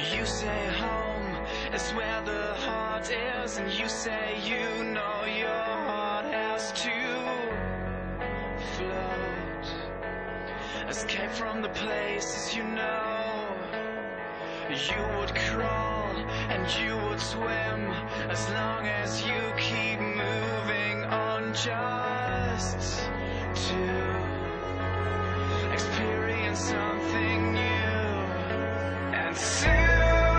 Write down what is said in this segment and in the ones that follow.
You say home is where the heart is, and you say you know your heart has to float. Escape from the places you know. You would crawl and you would swim as long as you keep moving on, just to experience something new. And soon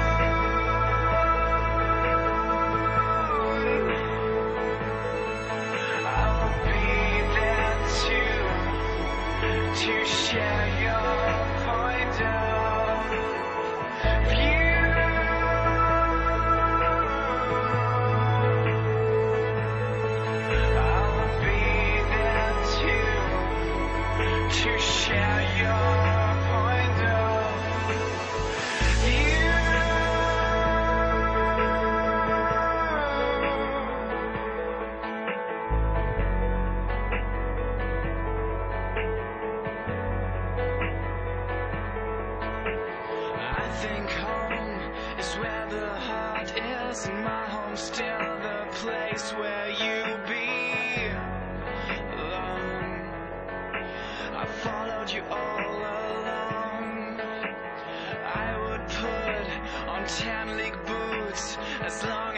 I'll be there to share your point of view. I'll be there to share your point of view. I think home is where the heart is, and my home's still the place where you belong. I followed you all along. I would put on 10 league boots as long